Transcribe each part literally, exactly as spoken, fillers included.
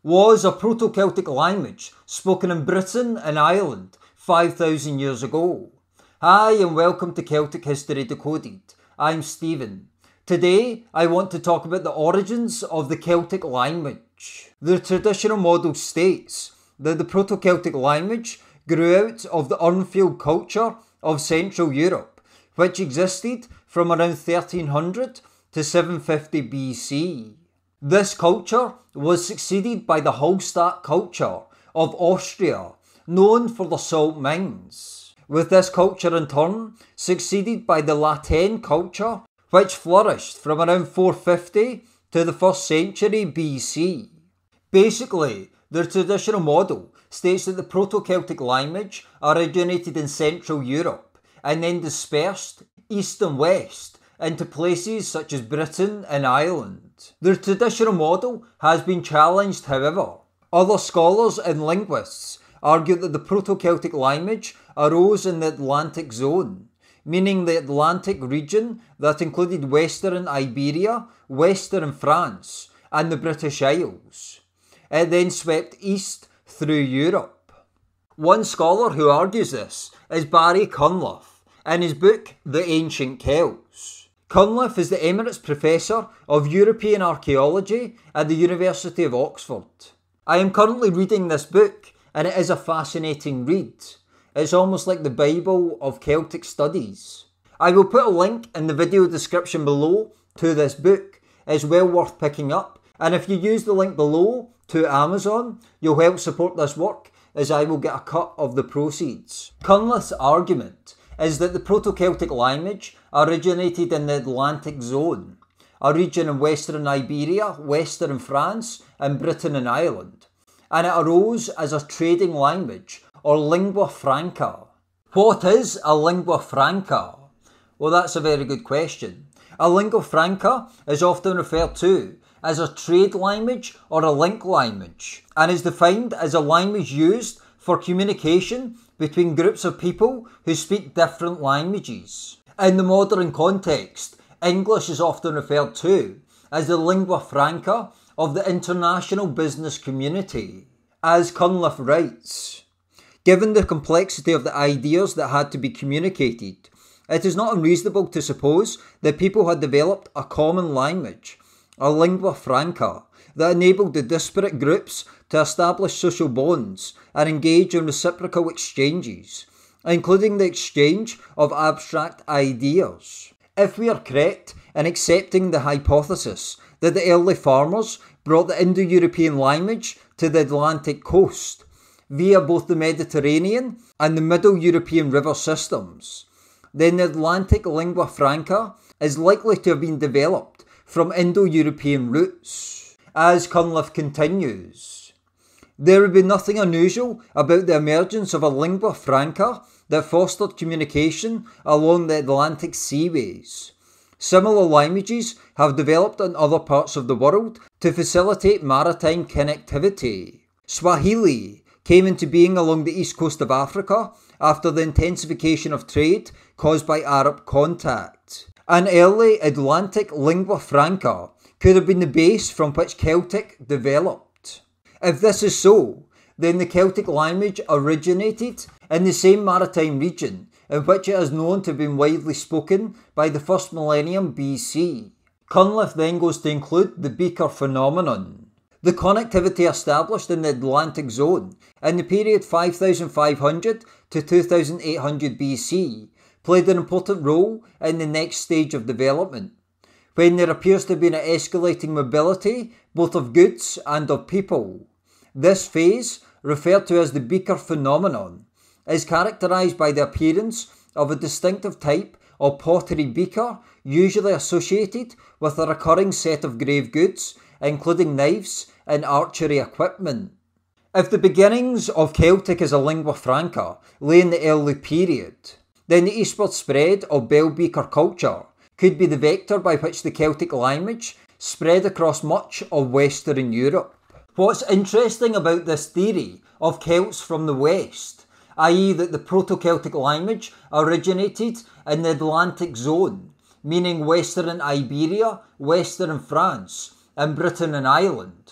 was a Proto-Celtic language spoken in Britain and Ireland five thousand years ago. Hi and welcome to Celtic History Decoded. I'm Stephen. Today I want to talk about the origins of the Celtic language. The traditional model states that the Proto-Celtic language grew out of the Urnfield culture of Central Europe, which existed from around thirteen hundred to seven fifty B C. This culture was succeeded by the Hallstatt culture of Austria, known for the salt mines, with this culture in turn succeeded by the Tène culture, which flourished from around four fifty to the first century B C. Basically, the traditional model states that the Proto-Celtic language originated in Central Europe and then dispersed east and west into places such as Britain and Ireland. The traditional model has been challenged, however. Other scholars and linguists argue that the Proto-Celtic language arose in the Atlantic zone, meaning the Atlantic region that included western Iberia, western France, and the British Isles. It then swept east through Europe. One scholar who argues this is Barry Cunliffe in his book The Ancient Celts. Cunliffe is the Emeritus Professor of European Archaeology at the University of Oxford. I am currently reading this book and it is a fascinating read. It's almost like the Bible of Celtic studies. I will put a link in the video description below to this book. It's well worth picking up, and if you use the link below to Amazon, you'll help support this work as I will get a cut of the proceeds. Cunliffe's argument is that the Proto-Celtic language originated in the Atlantic zone, a region in western Iberia, western France, and Britain and Ireland, and it arose as a trading language or lingua franca. What is a lingua franca? Well, that's a very good question. A lingua franca is often referred to as a trade language or a link language, and is defined as a language used for communication between groups of people who speak different languages. In the modern context, English is often referred to as the lingua franca of the international business community. As Cunliffe writes, given the complexity of the ideas that had to be communicated, it is not unreasonable to suppose that people had developed a common language, a lingua franca, that enabled the disparate groups to establish social bonds and engage in reciprocal exchanges, including the exchange of abstract ideas. If we are correct in accepting the hypothesis that the early farmers brought the Indo-European language to the Atlantic coast via both the Mediterranean and the Middle European river systems, then the Atlantic lingua franca is likely to have been developed from Indo-European roots. As Cunliffe continues, there would be nothing unusual about the emergence of a lingua franca that fostered communication along the Atlantic seaways. Similar languages have developed in other parts of the world to facilitate maritime connectivity. Swahili came into being along the east coast of Africa after the intensification of trade caused by Arab contact. An early Atlantic lingua franca could have been the base from which Celtic developed. If this is so, then the Celtic language originated in the same maritime region in which it is known to have been widely spoken by the first millennium B C. Cunliffe then goes to include the beaker phenomenon. The connectivity established in the Atlantic zone in the period five thousand five hundred to two thousand eight hundred B C played an important role in the next stage of development, when there appears to have been an escalating mobility both of goods and of people. This phase, referred to as the beaker phenomenon, is characterised by the appearance of a distinctive type of pottery beaker, usually associated with a recurring set of grave goods, including knives and archery equipment. If the beginnings of Celtic as a lingua franca lay in the early period, then the eastward spread of bell beaker culture could be the vector by which the Celtic language spread across much of Western Europe. What's interesting about this theory of Celts from the West, that is that the Proto-Celtic language originated in the Atlantic zone, meaning Western Iberia, Western France, and Britain and Ireland,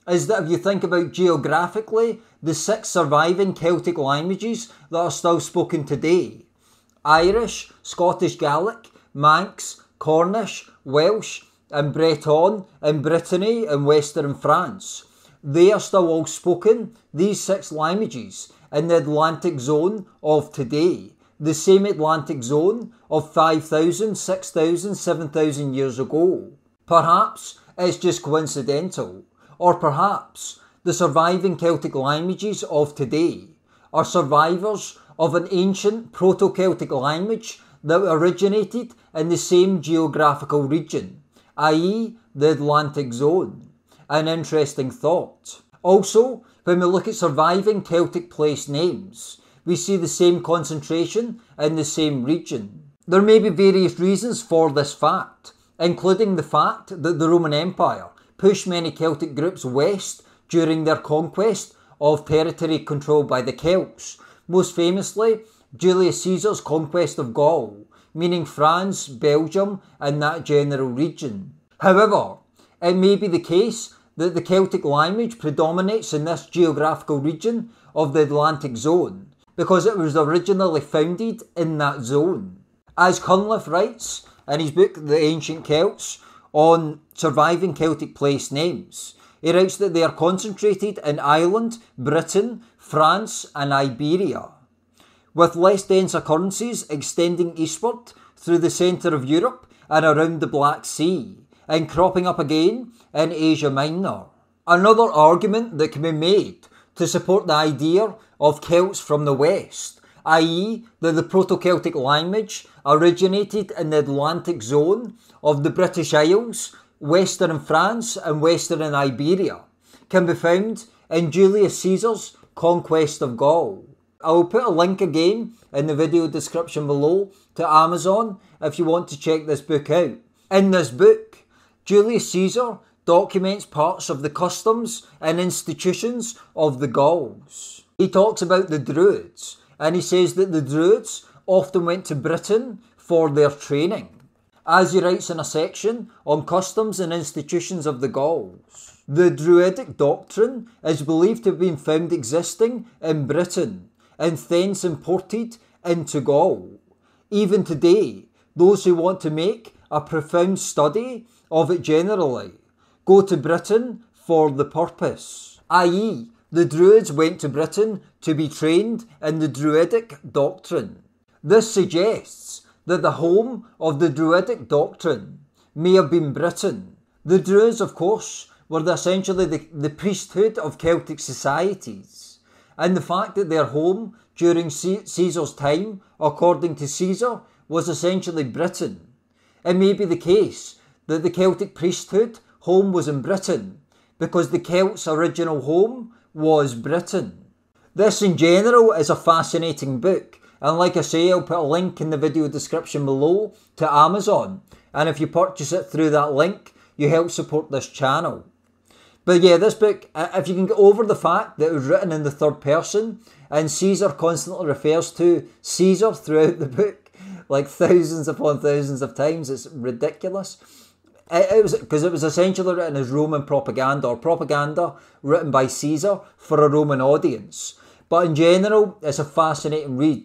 is that if you think about geographically, the six surviving Celtic languages that are still spoken today, Irish, Scottish Gaelic, Manx, Cornish, Welsh and Breton in Brittany and Western France, they are still all spoken, these six languages, in the Atlantic zone of today, the same Atlantic zone of five thousand, six thousand, seven thousand years ago. Perhaps it's just coincidental, or perhaps the surviving Celtic languages of today are survivors of an ancient Proto-Celtic language that originated in the same geographical region, that is the Atlantic zone. An interesting thought. Also, when we look at surviving Celtic place names, we see the same concentration in the same region. There may be various reasons for this fact, including the fact that the Roman Empire pushed many Celtic groups west during their conquest of territory controlled by the Celts, most famously Julius Caesar's conquest of Gaul, meaning France, Belgium and that general region. However, it may be the case that the Celtic language predominates in this geographical region of the Atlantic zone because it was originally founded in that zone. As Cunliffe writes in his book The Ancient Celts on surviving Celtic place names, he writes that they are concentrated in Ireland, Britain, France and Iberia, with less dense occurrences extending eastward through the centre of Europe and around the Black Sea, and cropping up again in Asia Minor. Another argument that can be made to support the idea of Celts from the west, that is that the Proto-Celtic language originated in the Atlantic zone of the British Isles, Western France and Western Iberia, can be found in Julius Caesar's conquest of Gaul. I will put a link again in the video description below to Amazon if you want to check this book out. In this book, Julius Caesar documents parts of the customs and institutions of the Gauls. He talks about the Druids, and he says that the Druids often went to Britain for their training, as he writes in a section on customs and institutions of the Gauls. The Druidic doctrine is believed to have been found existing in Britain and thence imported into Gaul. Even today, those who want to make a profound study of it generally go to Britain for the purpose, that is, the Druids went to Britain to be trained in the Druidic doctrine. This suggests that the home of the Druidic doctrine may have been Britain. The Druids, of course, were the, essentially the, the priesthood of Celtic societies, and the fact that their home during Caesar's time, according to Caesar, was essentially Britain. It may be the case that the Celtic priesthood home was in Britain because the Celts' original home was Britain. This in general is a fascinating book, and like I say, I'll put a link in the video description below to Amazon, and if you purchase it through that link, you help support this channel. But yeah, this book, if you can get over the fact that it was written in the third person, and Caesar constantly refers to Caesar throughout the book, like thousands upon thousands of times, it's ridiculous. It, it was because it was essentially written as Roman propaganda, or propaganda written by Caesar for a Roman audience. But in general, it's a fascinating read.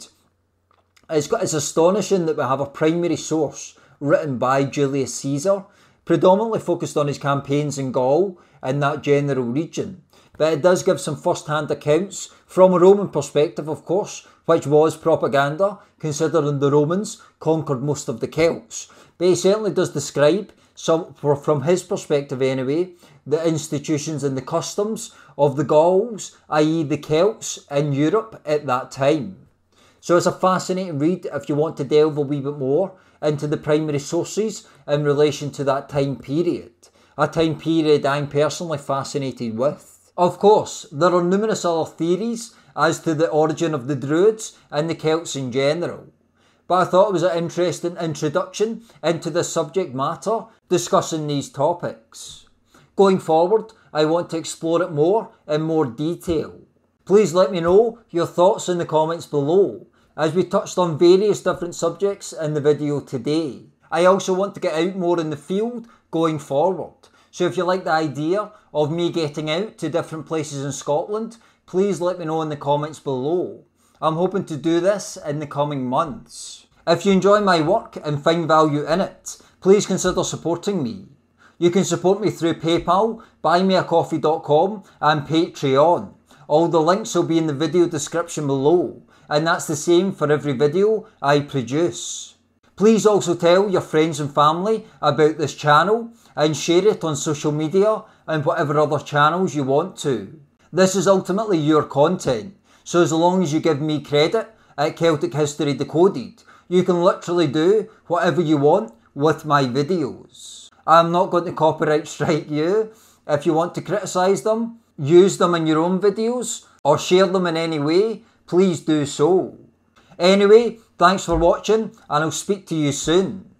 It's, got, it's astonishing that we have a primary source written by Julius Caesar, predominantly focused on his campaigns in Gaul and that general region. But it does give some first-hand accounts from a Roman perspective, of course, which was propaganda, considering the Romans conquered most of the Celts. But he certainly does describe, some, from his perspective anyway, the institutions and the customs of the Gauls, that is the Celts in Europe at that time. So it's a fascinating read if you want to delve a wee bit more into the primary sources in relation to that time period. A time period I'm personally fascinated with. Of course, there are numerous other theories as to the origin of the Druids and the Celts in general. But I thought it was an interesting introduction into the subject matter discussing these topics. Going forward, I want to explore it more in more detail. Please let me know your thoughts in the comments below, as we touched on various different subjects in the video today. I also want to get out more in the field going forward, So if you like the idea of me getting out to different places in Scotland, please let me know in the comments below. I'm hoping to do this in the coming months. If you enjoy my work and find value in it, please consider supporting me. You can support me through PayPal, buy me a coffee dot com and Patreon. All the links will be in the video description below, and that's the same for every video I produce. Please also tell your friends and family about this channel and share it on social media and whatever other channels you want to. This is ultimately your content, so as long as you give me credit at Celtic History Decoded, you can literally do whatever you want with my videos. I'm not going to copyright strike you. If you want to criticise them, use them in your own videos, or share them in any way, please do so. Anyway, thanks for watching, and I'll speak to you soon.